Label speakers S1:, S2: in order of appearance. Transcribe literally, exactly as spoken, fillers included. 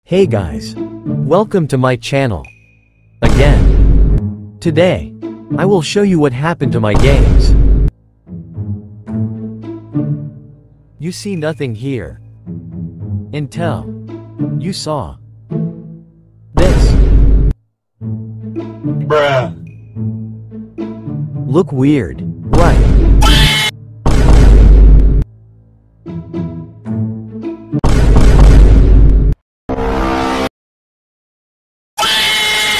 S1: Hey guys, welcome to my channel again. Today I will show you what happened to my games. You see nothing here until you saw this.
S2: Bruh.
S1: Look weird, right?